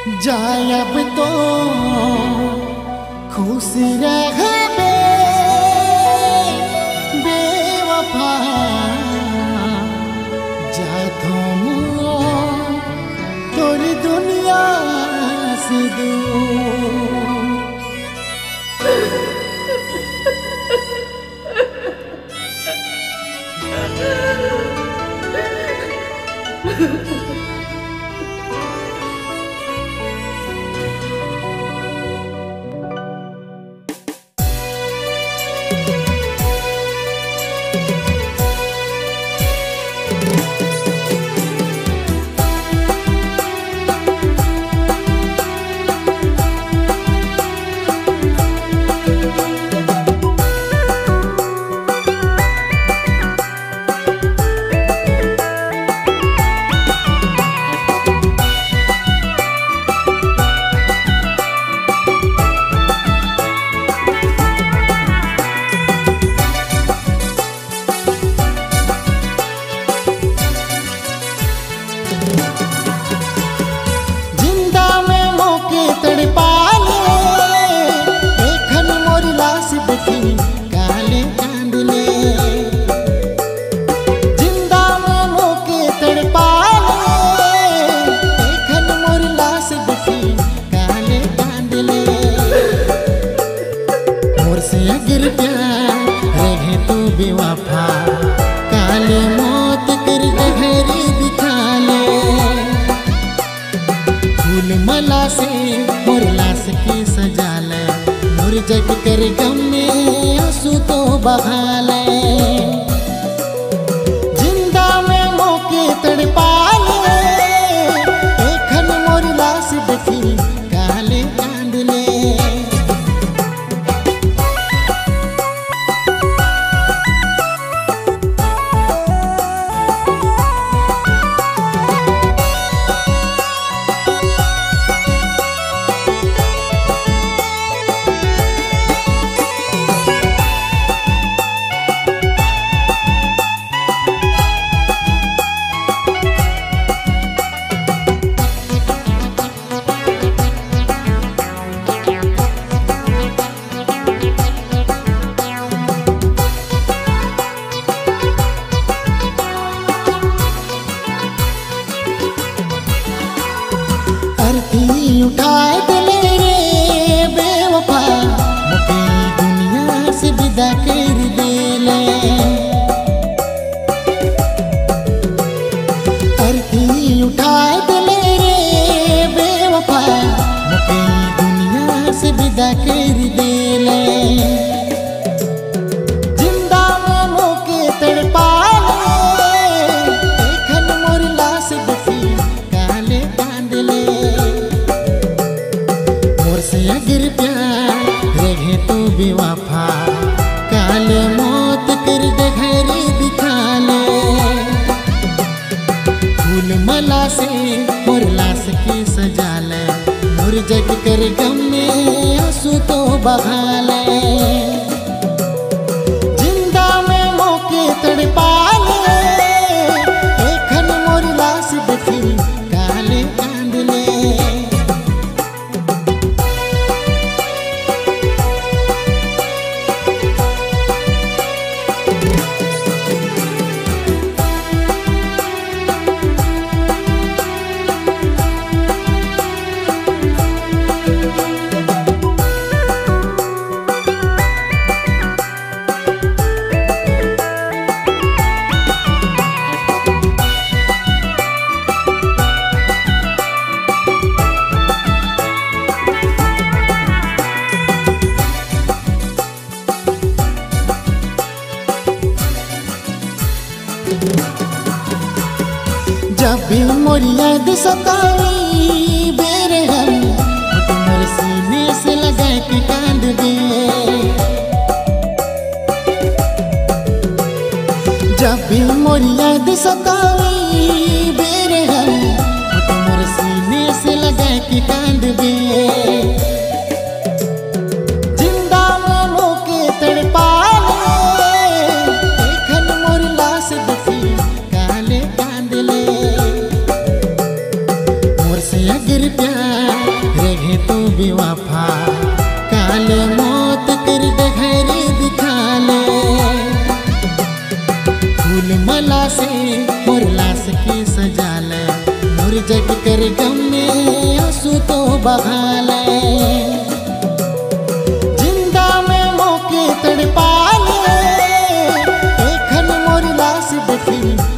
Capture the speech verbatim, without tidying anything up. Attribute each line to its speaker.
Speaker 1: जायब तो खुश रह बे बेवफा जा तुम तोरी दुनिया से दूर। बेवफा काले मौत कर गहरी दिखा ले फूल मला से मोर लाश की सजा ले मोर जग कर गम में आंसू तो बहा ले जिंदा में मौके तड़पा ले एखन मोर लाश देखी काले कांद ले। उठाए दिले रे बेवफा मुझे दुनिया से विदा कर दे ले अर्थी उठाए दिले रे बेवफा मुझे दुनिया से विदा कर दे ले जिंदा में मौके तड़पा ले एखन मोर लाश देखी काले कांद ले से अगर प्यार रहे तो बेवफा काले मौत कर गहरी दिखा ले फूल मला से मोर लाश की सजा ले मोर जग कर गम में आंसू तो बहा ले जिंदा में मौके तड़पा ले एखन मोर लाश देखी काले कांद ले। जब भी मोर याद सताई बेरहम तो मोर सीने से लगा के कांद दे जब भी मोर याद सताई बेरहम तो मोर सीने से लगा के कांद दे जिंदा में मौके तड़पा ले एखन मोर लाश देखी काले कांद ले अगर प्यार बेवफा काले मौत कर डघरी दिखा ले। फूल मला से मोर लाश के सजा ले, मोर जग कर गम में आंसू तो बहा ले। जिंदा में मौके तड़पा ले, देखन मोर लाश देखी